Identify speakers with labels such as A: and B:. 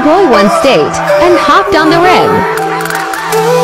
A: boy once stayed and hopped on the rim.